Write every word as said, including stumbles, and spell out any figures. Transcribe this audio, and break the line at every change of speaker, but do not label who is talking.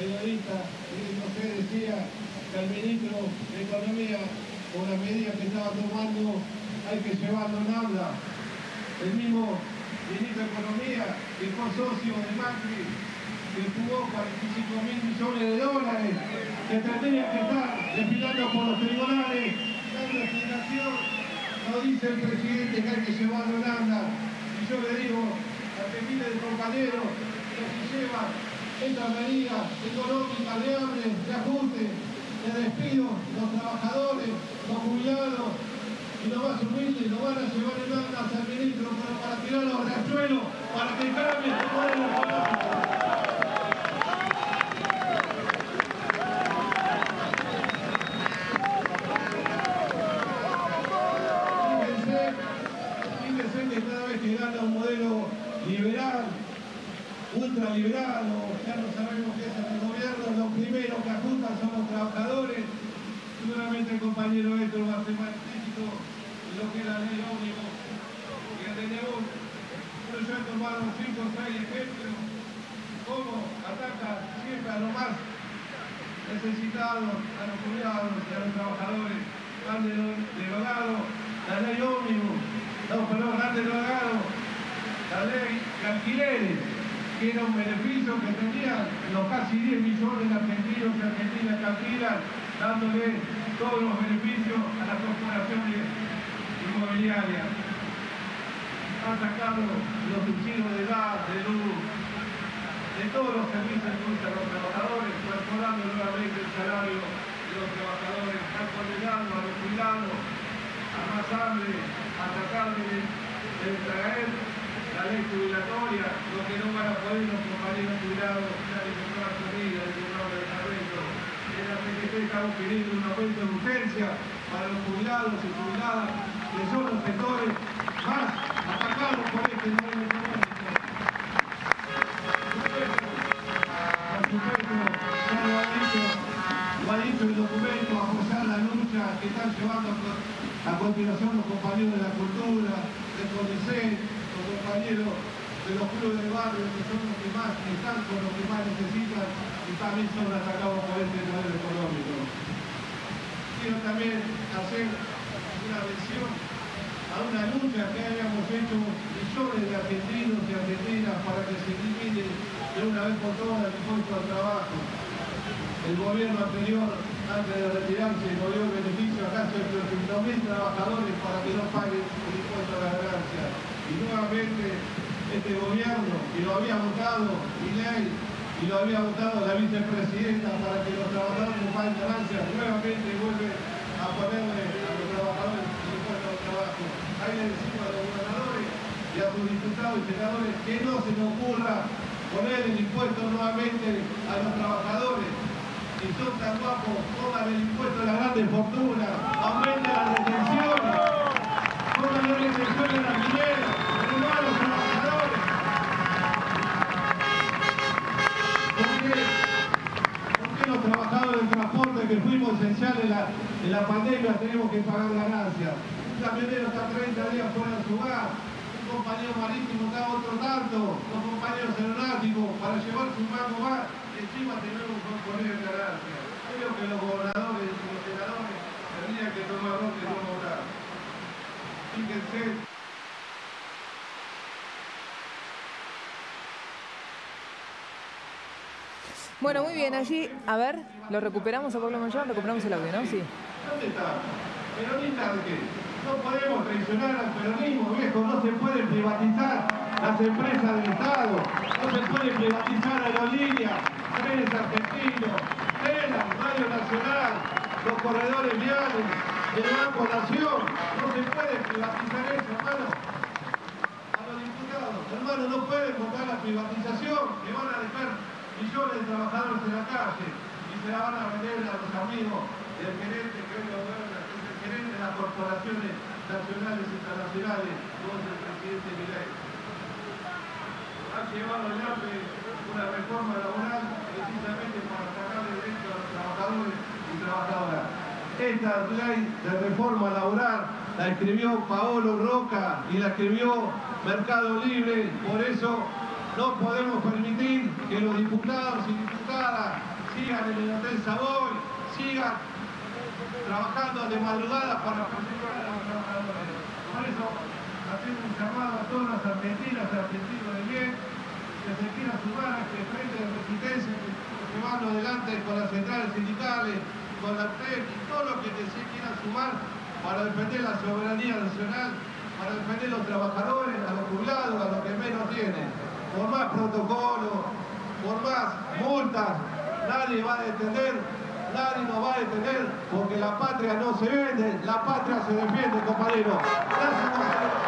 periodista, y no sé, decía que el ministro de Economía, con la medida que estaba tomando, hay que llevarlo en habla. El mismo ministro de Economía, que fue socio de Macri, que jugó cuarenta y cinco mil millones de dólares, que tendría que estar desfilando por los tribunales, dando explicación. No dice el presidente que hay que llevarlo en habla. Y yo le digo a que miles de compañeros que se llevan esta medida económica de hambre, de ajuste, de despido, los trabajadores, los jubilados y los más humildes, lo van a llevar en habla hasta el ministro, pero para tirar los riachuelos, para que cambie este modelo económico. Que gana un modelo liberal, ultraliberal, o ya no sabemos qué es el gobierno, los primeros que ajustan son los trabajadores. Seguramente el compañero Héctor va a ser más explícito de lo que es la ley ómnibus y el D N U. Pero yo he tomado cinco o seis ejemplos, cómo ataca siempre a los más necesitados, a los jubilados y a los trabajadores. Han derogado la ley ómnibus. No, perdón, han derogado la ley de alquileres, que era un beneficio que tenían los casi diez millones de argentinos y argentinas que alquilan, dándole todos los beneficios a las corporaciones inmobiliarias. Han sacado los subsidios de gas, de luz, de todos los servicios que usan los trabajadores, mejorando nuevamente el salario de los trabajadores, han condenado a los jubilados a más hambre, a tratar de, de traer la ley jubilatoria, lo que no van a poder los compañeros jubilados, ya de toda su vida, de su desarrollo. En la P T P estamos pidiendo un aumento de urgencia para los jubilados y jubiladas, que son los sectores más atacados por este modelo económico. Por supuesto, ya lo ha dicho, lo ha dicho el documento, apoyar la lucha que están llevando a continuación los compañeros de la cultura, del CONICET, los compañeros de los clubes de barrio, que son los que más están con los que más necesitan y también son atacados por este modelo económico. Quiero también hacer una mención a una lucha que habíamos hecho millones de argentinos y argentinas para que se elimine de una vez por todas el impuesto al trabajo. El gobierno anterior, antes de retirarse, nos dio el beneficio a casi ochocientos mil trabajadores para que no paguen el impuesto a la ganancia. Y nuevamente este gobierno, y lo había votado Milei, y lo había votado la vicepresidenta para que los trabajadores no paguen ganancias, nuevamente vuelve a ponerle a los trabajadores el impuesto al trabajo. Ahí le decimos a los gobernadores y a sus diputados y senadores que no se les ocurra poner el impuesto nuevamente a los trabajadores. Si son tan guapos, pongan el impuesto a la grande fortuna, aumenten las retenciones, pongan las retenciones en la minera, pero no a los trabajadores. ¿Por qué? ¿Por qué los trabajadores del transporte que fuimos esenciales en la, en la pandemia tenemos que pagar ganancias? Un camionero está treinta días fuera de su hogar, un compañero marítimo está otro tanto, los compañeros aeronáuticos para llevar su mango más. Encima tenemos que poner en ganancia. Creo que los gobernadores y los senadores tendrían que tomar nota y no obrar. Fíjense.
Bueno, muy bien, allí, a ver, lo recuperamos a Pablo Mayón, recuperamos el audio, ¿no? Sí.
¿Dónde está? ¿Peronista de qué? No podemos traicionar al peronismo, viejo, no se puede privatizar las empresas del Estado, no se puede privatizar Aerolíneas, Trenes Argentinos, Telas, Radio Nacional, los corredores viales, el Banco Nación, no se puede privatizar eso, hermano. A los diputados, hermano, no pueden votar la privatización, que van a dejar millones de trabajadores en la calle y se la van a vender a los amigos del gerente que hoy gobierna, que es el gerente de las corporaciones nacionales e internacionales, como es el presidente Milei. Han llevado adelante una reforma laboral precisamente para sacar el derecho a los trabajadores y trabajadoras. Esta ley de reforma laboral la escribió Paolo Roca y la escribió Mercado Libre, por eso No podemos permitir que los diputados y diputadas sigan en el Hotel Savoy, sigan trabajando de madrugada para perjudicar a los trabajadores. Por eso hacemos un llamado a todas las argentinas y argentinos de bien que se quieran sumar a este frente de resistencia que estamos llevando adelante con las centrales sindicales, con la T E C y todo lo que se quieran sumar para defender la soberanía nacional, para defender a los trabajadores, a los jubilados, a los que menos tienen. Por más protocolos, por más multas, nadie va a detener, nadie nos va a detener, porque la patria no se vende, la patria se defiende, compañeros. Gracias, compañeros.